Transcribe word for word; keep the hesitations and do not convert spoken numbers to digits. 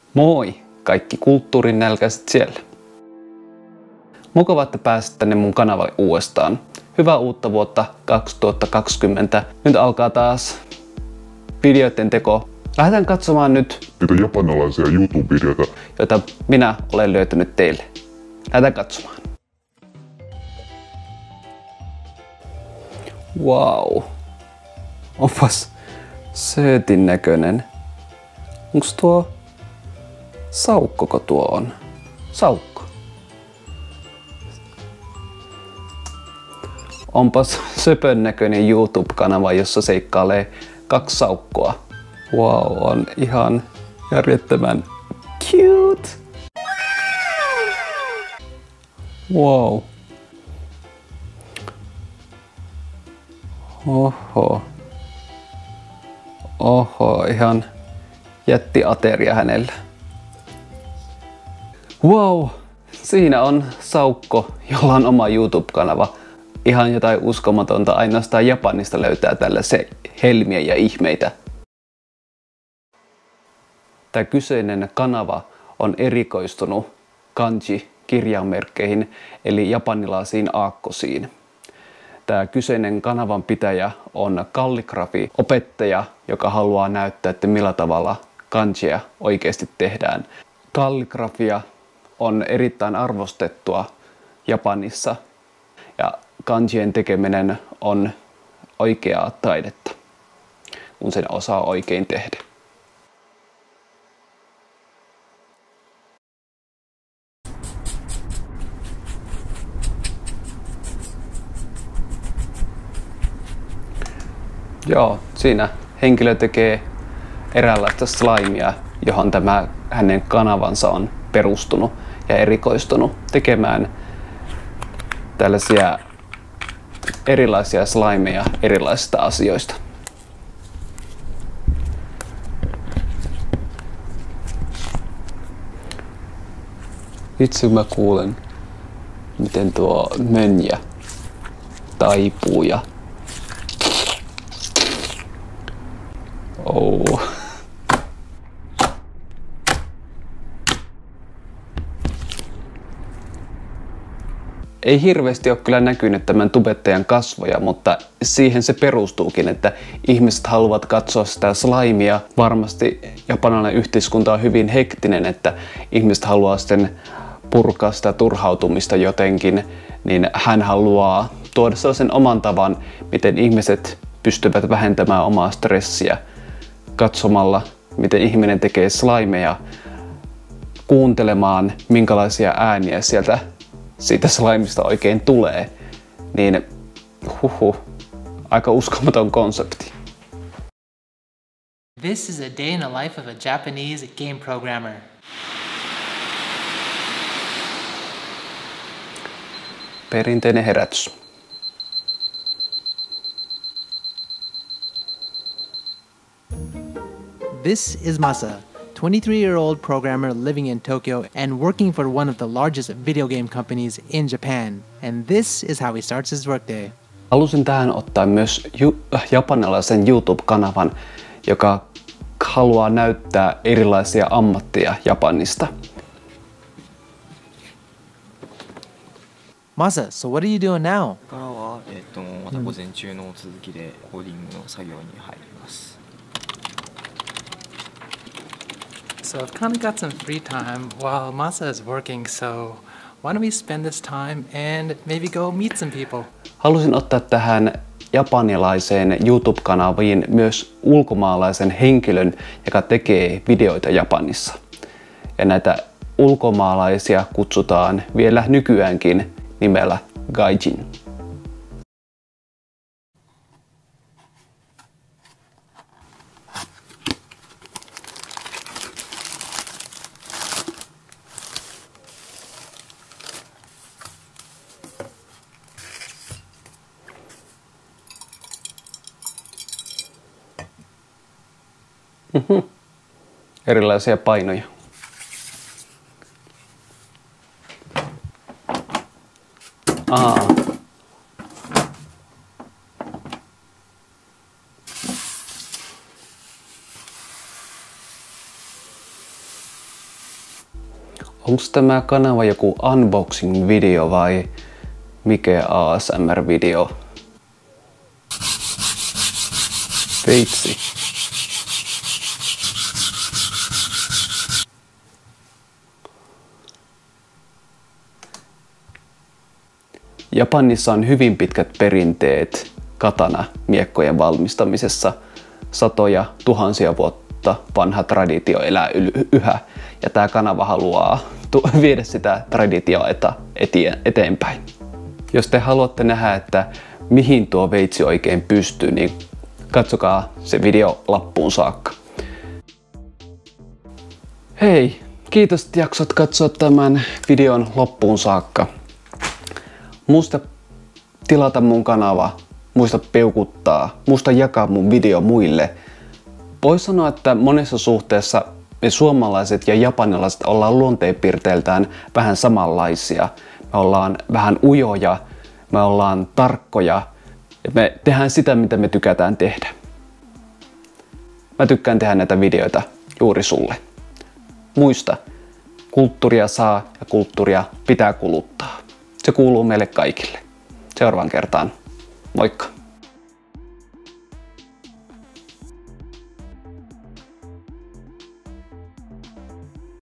Moi kaikki kulttuurin nälkäiset siellä. Mukava, että pääsit tänne mun kanavalle uudestaan. Hyvää uutta vuotta kaksituhattakaksikymmentä. Nyt alkaa taas videoiden teko. Lähdetään katsomaan nyt niitä japanilaisia YouTube-videoita, joita minä olen löytänyt teille. Lähdetään katsomaan. Wow. Onpas söötin näköinen. Onks tuo saukkoko tuo on? Saukko. Onpas söpön näköinen YouTube-kanava, jossa seikkailee kaksi saukkoa. Wow, on ihan järjettömän cute. Wow. Oho. Oho, ihan jättiateria hänellä. Wow, siinä on saukko, jolla on oma YouTube-kanava. Ihan jotain uskomatonta, ainoastaan Japanista löytää tällaisia helmiä ja ihmeitä. Tämä kyseinen kanava on erikoistunut kanji-kirjainmerkkeihin eli japanilaisiin aakkosiin. Tämä kyseinen kanavan pitäjä on kalligrafi-opettaja, joka haluaa näyttää, että millä tavalla kanjia oikeasti tehdään. Kalligrafia on erittäin arvostettua Japanissa ja kanjien tekeminen on oikeaa taidetta, kun sen osaa oikein tehdä. Joo, siinä henkilö tekee eräänlaista slimea, johon tämä hänen kanavansa on perustunut ja erikoistunut tekemään tällaisia erilaisia slimeja erilaisista asioista. Itse mä kuulen, miten tuo mönjä taipuu ja oh. Ei hirveästi ole kyllä näkynyt tämän tubettajan kasvoja, mutta siihen se perustuukin, että ihmiset haluavat katsoa sitä slimea. Varmasti japanilainen yhteiskunta on hyvin hektinen, että ihmiset haluaa sitten purkaa sitä turhautumista jotenkin, niin hän haluaa tuoda sellaisen oman tavan, miten ihmiset pystyvät vähentämään omaa stressiä katsomalla, miten ihminen tekee slimeja, kuuntelemaan minkälaisia ääniä sieltä siitä slimesta oikein tulee, niin huhu, aika uskomaton konsepti. This is a day in the life of a Japanese game programmer. Perinteinen herätys. This is Masa, twenty-three-year-old programmer living in Tokyo and working for one of the largest video game companies in Japan. And this is how he starts his workday. Halusin tähän ottaa myös ju- japanilaisen YouTube-kanavan, joka haluaa näyttää erilaisia ammatteja Japanista. Masa, so what are you doing now? からは、えっと、また午前中の続きでコーディングの作業に入ります。 So I've kind of got some free time while Masa is working, so why don't we spend this time and maybe go meet some people? Halusin ottaa tähän japanilaiseen YouTube-kanaviin myös ulkomaalaisen henkilön, joka tekee videoita Japanissa. Ja näitä ulkomaalaisia kutsutaan vielä nykyäänkin nimellä gaijin. Mhm. Erilaisia painoja. Aa. Onko tämä kanava joku unboxing-video vai mikä A S M R-video? Veitsi. Japanissa on hyvin pitkät perinteet katana-miekkojen valmistamisessa. Satoja, tuhansia vuotta vanha traditio elää yhä. Ja tämä kanava haluaa viedä sitä traditioa eteenpäin. Jos te haluatte nähdä, että mihin tuo veitsi oikein pystyy, niin katsokaa se video loppuun saakka. Hei, kiitos, että jaksot katsoa tämän videon loppuun saakka. Muista tilata mun kanava, muista peukuttaa, muista jakaa mun video muille. Voisi sanoa, että monessa suhteessa me suomalaiset ja japanilaiset ollaan luonteenpiirteiltään vähän samanlaisia. Me ollaan vähän ujoja, me ollaan tarkkoja ja me tehdään sitä, mitä me tykätään tehdä. Mä tykkään tehdä näitä videoita juuri sulle. Muista, kulttuuria saa ja kulttuuria pitää kuluttaa. Se kuuluu meille kaikille. Seuraavaan kertaan. Moikka!